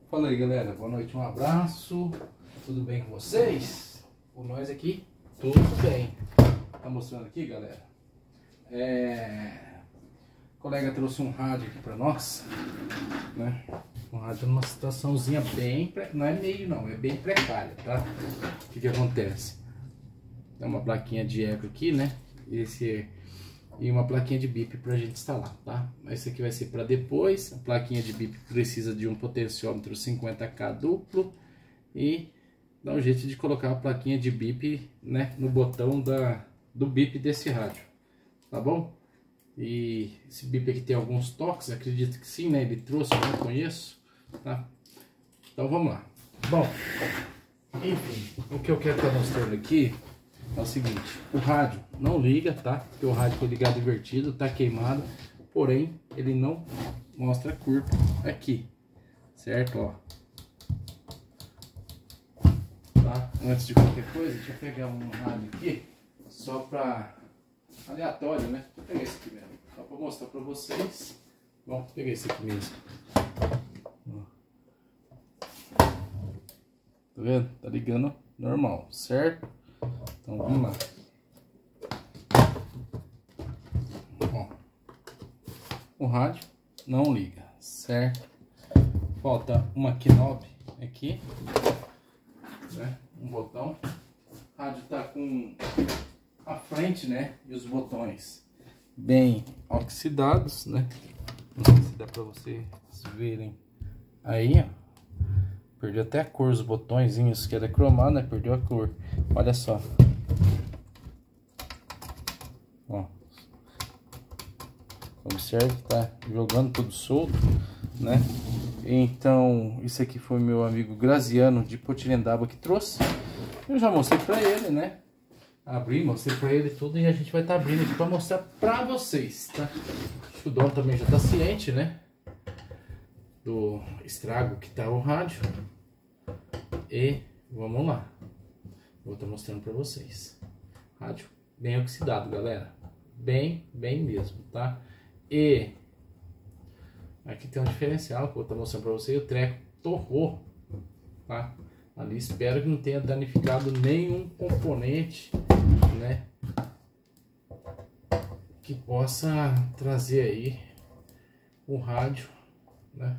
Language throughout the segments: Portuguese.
Fala aí, galera, boa noite, um abraço, tudo bem com vocês? Por nós aqui, tudo bem. Tá mostrando aqui, galera, o colega trouxe um rádio aqui pra nós, né? Um rádio numa situaçãozinha bem, não é meio não, é bem precária, tá? O que que acontece? Tem uma plaquinha de eco aqui, né? E uma plaquinha de bip pra gente instalar, tá? Esse aqui vai ser para depois. A plaquinha de bip precisa de um potenciômetro 50K duplo e dá um jeito de colocar a plaquinha de bip, né, no botão do bip desse rádio, tá bom? E esse bip aqui tem alguns toques, acredito que sim, né? Ele trouxe, eu não conheço, tá? Então vamos lá. Bom, enfim, o que eu quero estar mostrando aqui é o seguinte: o rádio não liga, tá? Porque o rádio foi ligado invertido, tá queimado, porém ele não mostra curto aqui, certo? Ó, tá? Antes de qualquer coisa, deixa eu pegar um rádio aqui, só pra aleatório, né? Vou pegar esse aqui mesmo, só pra mostrar pra vocês. Bom, peguei esse aqui mesmo. Ó. Tá vendo? Tá ligando normal, certo? Então vamos lá. Ó, o rádio não liga, certo? Falta uma knob aqui, né? Um botão. O rádio tá com a frente, né? E os botões bem oxidados, né? Não sei se dá pra vocês verem aí, ó. Perdeu até a cor, os botõezinhos que era cromado, né? Perdeu a cor. Olha só. Ó. Observe que tá jogando tudo solto, né? Então, isso aqui foi meu amigo Graziano de Potirendaba que trouxe. Eu já mostrei pra ele, né? Abri, mostrei pra ele tudo e a gente vai estar abrindo aqui pra mostrar pra vocês, tá? Acho que o dono também já tá ciente, né? Do estrago que tá o rádio. E vamos lá. Vou estar mostrando pra vocês. Rádio bem oxidado, galera. Bem mesmo, tá? E aqui tem um diferencial que eu vou estar mostrando pra vocês. O treco torrou, tá? Ali espero que não tenha danificado nenhum componente, né? Que possa trazer aí o rádio, né,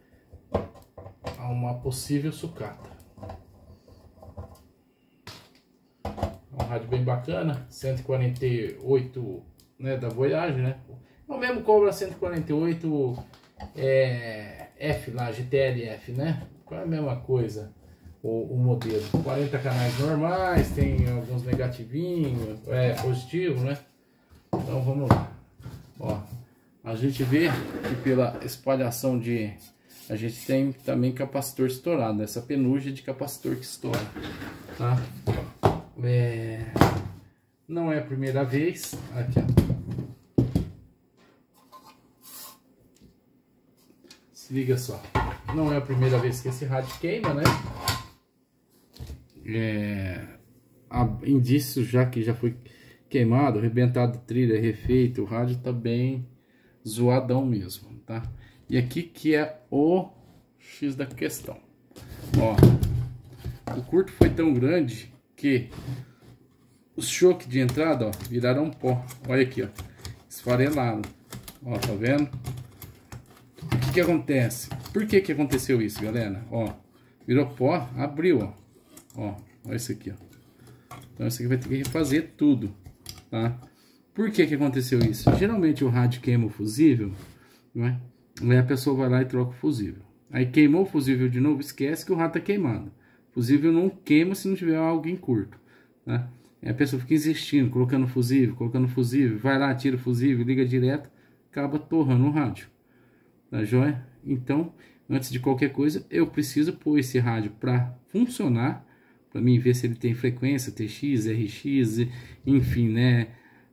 a uma possível sucata. É um rádio bem bacana, 148, né, da Voyage, né? O mesmo Cobra 148 F lá, GTL-F, né? É a mesma coisa o modelo. 40 canais normais, tem alguns negativinhos, positivo, né? Então vamos lá. Ó, a gente vê que pela espalhação a gente tem também capacitor estourado, essa penugem de capacitor que estoura, tá? Não é a primeira vez. Aqui, ó. Se liga só. Não é a primeira vez que esse rádio queima, né? Há indícios já que já foi queimado, arrebentado trilha, refeito. O rádio tá bem zoadão mesmo, tá? E aqui que é o X da questão. Ó, o curto foi tão grande que os choques de entrada, ó, viraram pó. Olha aqui, ó, esfarelaram. Ó, tá vendo? O que acontece? Por que aconteceu isso, galera? Ó, virou pó, abriu, ó. Ó, olha isso aqui, ó. Então isso aqui vai ter que refazer tudo, tá? Por que aconteceu isso? Geralmente o rádio queima o fusível, né? Aí a pessoa vai lá e troca o fusível. Aí queimou o fusível de novo, esquece que o rádio tá queimado. O fusível não queima se não tiver algo em curto, tá? Aí a pessoa fica insistindo, colocando fusível, vai lá, tira o fusível, liga direto, acaba torrando o rádio. Tá joia? Então, antes de qualquer coisa, eu preciso pôr esse rádio para funcionar, para mim ver se ele tem frequência, TX, RX, enfim, né?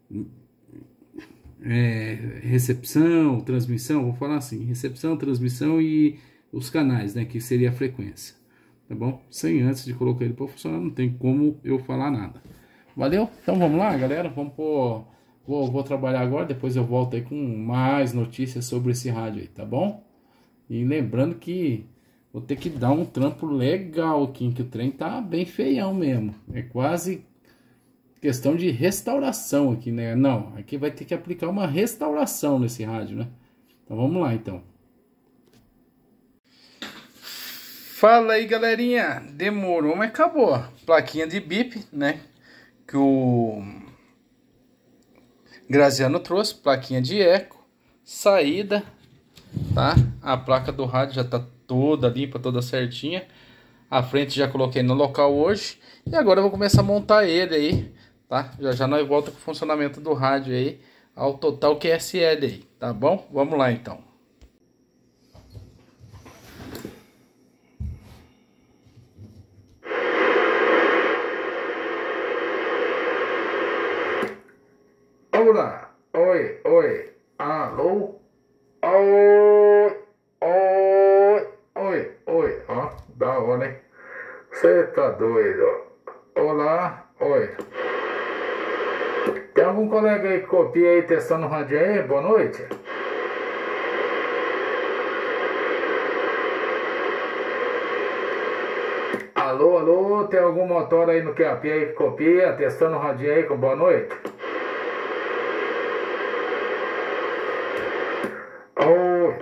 Recepção, transmissão, vou falar assim, recepção, transmissão e os canais, né? Que seria a frequência, tá bom? Sem antes de colocar ele para funcionar, não tem como eu falar nada. Valeu? Então vamos lá, galera, vamos pôr. Vou trabalhar agora, depois eu volto aí com mais notícias sobre esse rádio aí, tá bom? E lembrando que Vou ter que dar um trampo legal aqui, que o trem tá bem feião mesmo. É quase questão de restauração aqui, né? Não, aqui vai ter que aplicar uma restauração nesse rádio, né? Então vamos lá, então. Fala aí, galerinha. Demorou, mas acabou. Plaquinha de bip, né? Que o Graziano trouxe. Plaquinha de eco. Saída, tá? A placa do rádio já tá toda limpa, toda certinha. A frente já coloquei no local hoje. E agora eu vou começar a montar ele aí, tá? Já já nós volta com o funcionamento do rádio aí, ao total QSL aí, tá bom? Vamos lá então. Olá, oi, oi, alô, oi, oi, oi, oi, ó, da hora, hein? Você tá doido, ó. Olá, oi. Tem algum colega aí que copia aí testando o rádio aí? Boa noite. Alô, alô, tem algum motor aí no QAP aí que copia testando o rádio aí com boa noite? Oi.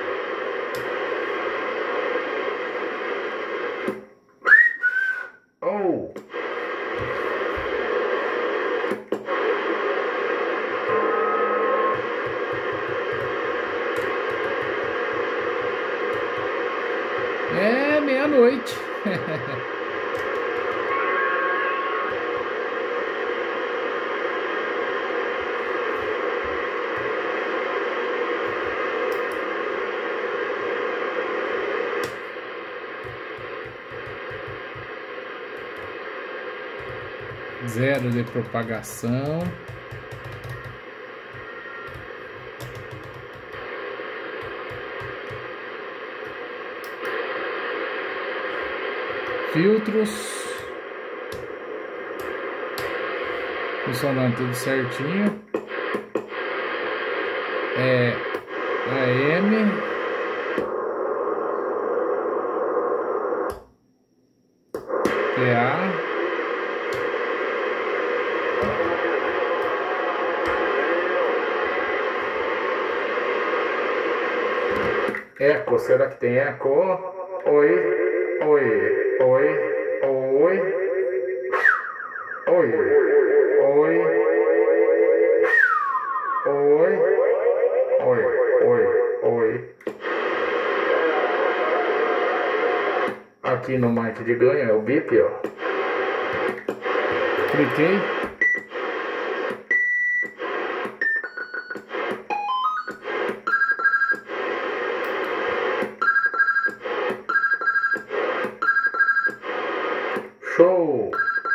Oh. É meia-noite. Zero de propagação. Filtros funcionando tudo certinho. AM, PA, eco, será que tem eco? Oi, oi, oi, oi, oi, oi, oi, oi, oi, oi. Aqui no mic de ganho é o bip, ó. Cliquei. Show!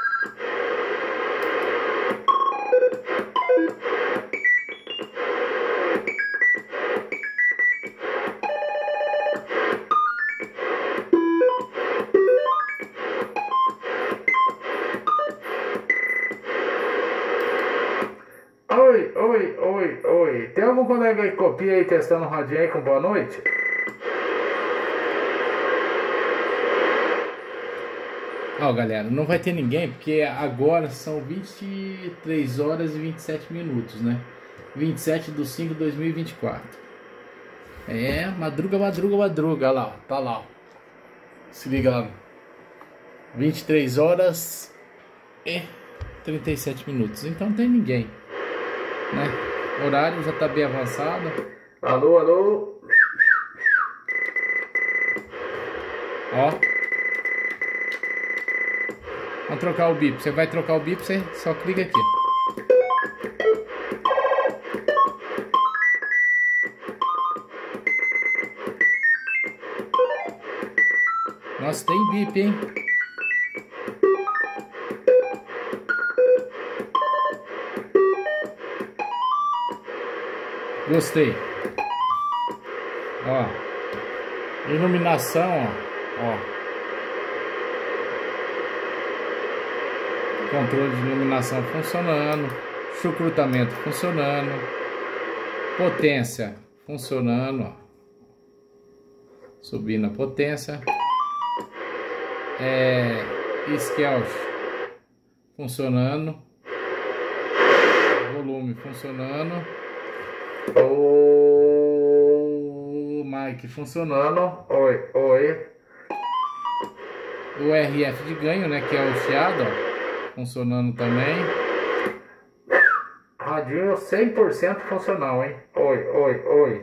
Oi, oi, oi, oi. Tem algum colega aí que copia aí testando o radinho aí com boa noite? Ó, galera, não vai ter ninguém porque agora são 23 horas e 27 minutos, né? 27/5/2024. É, madruga, madruga, madruga. Olha lá, ó, tá lá, ó. Se liga lá. 23 horas e 37 minutos. Então não tem ninguém, né? O horário já tá bem avançado. Alô, alô. Ó. Vamos trocar o bip. Você vai trocar o bip, você só clica aqui. Nossa, tem bip, hein? Gostei. Ó. Iluminação, ó. Controle de iluminação funcionando. Chucrutamento funcionando. Potência funcionando, ó. Subindo a potência. Skelch funcionando. Volume funcionando. O mic funcionando. Oi. O RF de ganho, né, que é o chiado, ó, funcionando também. Radinho 100% funcional, hein? Oi.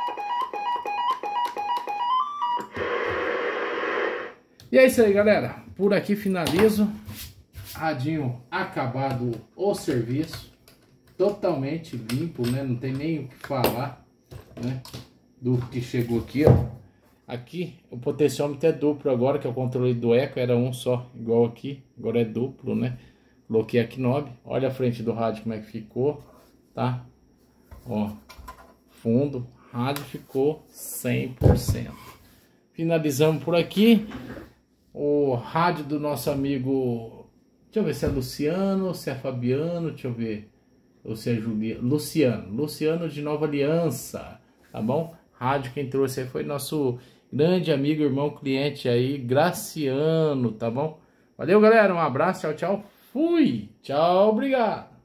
E é isso aí, galera. Por aqui finalizo. Radinho acabado o serviço. Totalmente limpo, né? Não tem nem o que falar, né? Do que chegou aqui, ó. Aqui o potenciômetro é duplo agora, que é o controle do eco. Era um só, igual aqui. Agora é duplo, né? Coloquei aqui knob. Olha a frente do rádio como é que ficou, tá? Ó, fundo. Rádio ficou 100%. Finalizamos por aqui. O rádio do nosso amigo, deixa eu ver se é Luciano, se é Fabiano, deixa eu ver, ou se é Juliano, Luciano de Nova Aliança, tá bom? Rádio quem trouxe aí foi nosso grande amigo, irmão, cliente aí, Graciano, tá bom? Valeu, galera, um abraço, tchau, fui, tchau, obrigado.